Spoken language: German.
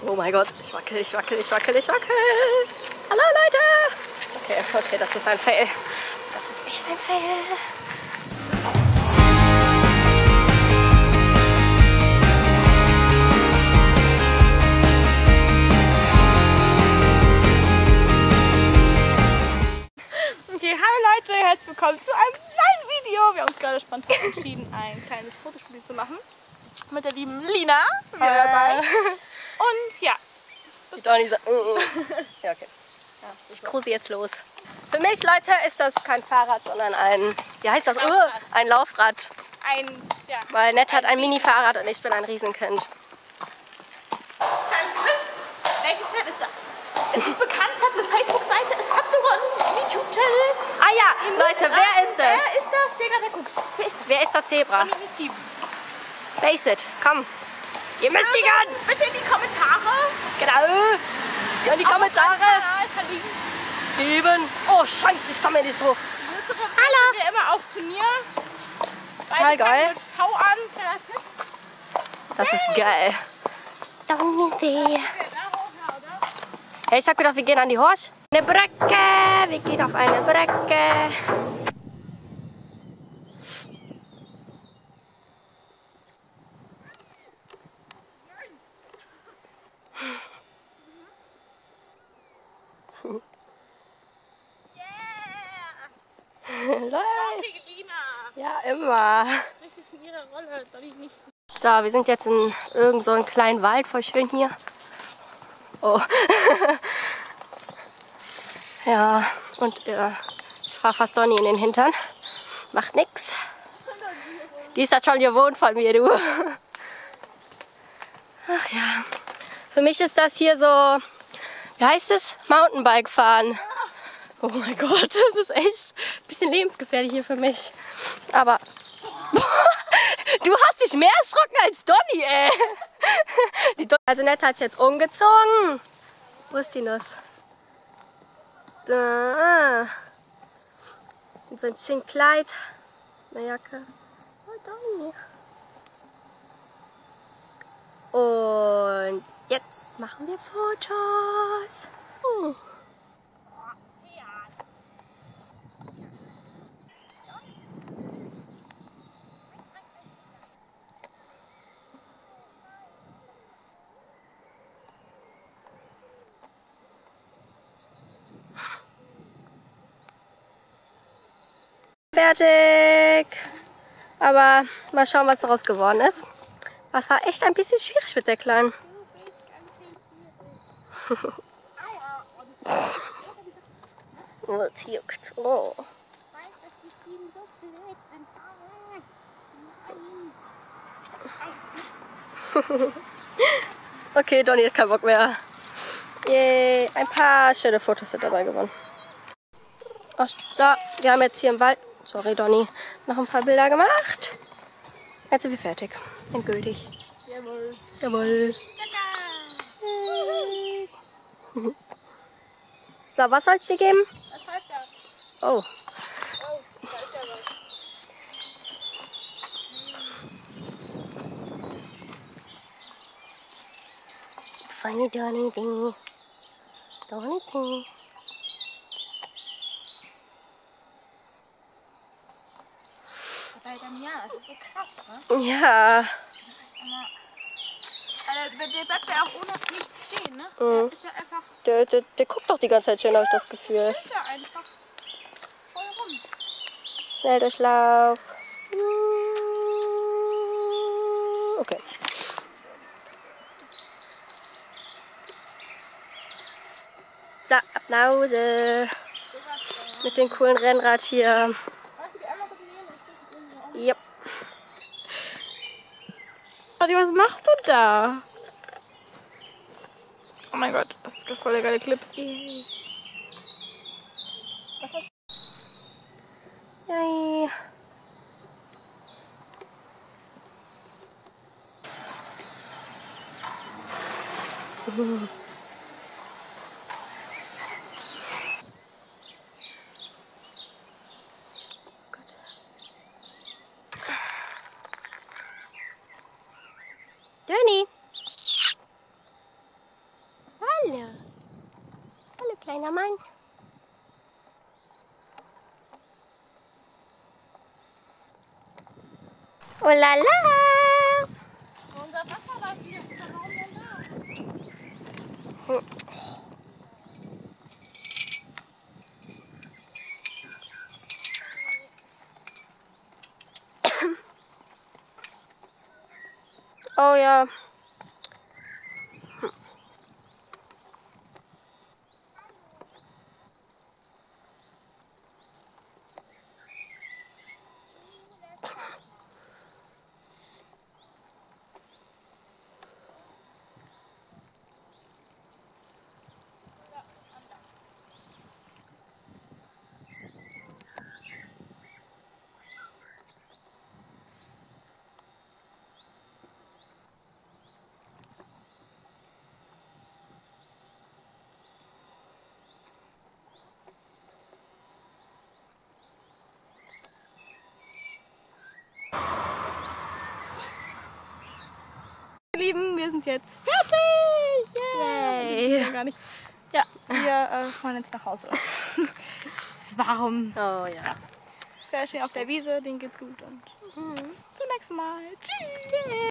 Oh mein Gott, ich wackel, ich wackel, ich wackel, ich wackel. Hallo Leute! Okay, okay, das ist ein Fail. Das ist echt ein Fail. Okay, hallo Leute, herzlich willkommen zu einem neuen Video. Wir haben uns gerade spontan entschieden, ein kleines Fotospiel zu machen. Mit der lieben Lina. Dabei. Und ja. Die Donny so. Ja, okay. Ich cruise jetzt los. Für mich, Leute, ist das kein Fahrrad, sondern ein, wie heißt das? Laufrad. Ein Laufrad. Ja. Weil Nett hat ein Mini-Fahrrad und ich bin ein Riesenkind. Kleines Quiz. Welches Pferd ist das? Es ist bekannt, es hat eine Facebook-Seite, es hat sogar einen YouTube-Channel. Ah ja, Leute, wer ist das? Wer ist das, der gerade guckt? Wer ist das? Wer ist der Zebra? Kann ich nicht schieben. Wer ist es? Komm. Ihr müsst die gan. Bitte in die Kommentare. Genau. Ja, in die Kommentare. Kanal verlinken. Geben. Oh, Scheiße, ich komme hier nicht hoch. Hallo. Wir immer auf Turnier. Total geil. Mit V an. Kleiner Tipp. Das ist geil. Donny. Hey, ich hab gedacht, wir gehen an die Horsch. Eine Brücke. Wir gehen auf eine Brücke. Ja, immer. Richtig in ihrer Rolle, soll ich nicht. So, wir sind jetzt in irgend so einem kleinen Wald, voll schön hier. Oh. Ja, und ich fahr fast Donny in den Hintern. Macht nix. Die ist das schon gewohnt von mir, du. Ach ja. Für mich ist das hier so, wie heißt es? Mountainbike fahren. Oh mein Gott, das ist echt ein bisschen lebensgefährlich hier für mich. Aber du hast dich mehr erschrocken als Donny, ey. Also Nett hat jetzt umgezogen. Wo ist die Nuss? Da. Und so ein schönes Kleid. Eine Jacke. Oh, Donny. Und jetzt machen wir Fotos. Fertig. Aber mal schauen, was daraus geworden ist. Das war echt ein bisschen schwierig mit der Kleinen. Oh, es juckt. Oh. Okay, Donny hat keinen Bock mehr. Yay. Ein paar schöne Fotos sind dabei gewonnen. Oh, so, wir haben jetzt hier im Wald, sorry Donny, noch ein paar Bilder gemacht. Jetzt sind wir fertig. Endgültig. Jawohl. Jawohl. So, was soll ich dir geben? Was heißt das? Oh. Oh, da ist ja was. Funny Donny Ding. Donny Ding. Bei dem Jahr, das ist so krass, ne? Ja. Der bleibt ja auch ohne nichts stehen, ne? Mhm. Der ist ja einfach, Der guckt doch die ganze Zeit schön, habe ich das Gefühl. steht ja einfach voll rum. Schnelldurchlauf. Okay. So, ab nach Hause. Mit dem coolen Rennrad hier. Hast du die einmal gesehen? Yep. Adi, was machst du da? Oh mein Gott, das ist voll der geile Clip. Was hast du? Yay. Donny. Oh la la. Unser Wasser läuft wieder. Warum denn da? Oh ja. Ihr Lieben, wir sind jetzt fertig! Yay. Ja, gar nicht. Ja, wir fahren jetzt nach Hause. Warum? Oh ja. Wir stehen auf der Wiese, denen geht's gut und zum nächsten Mal. Tschüss!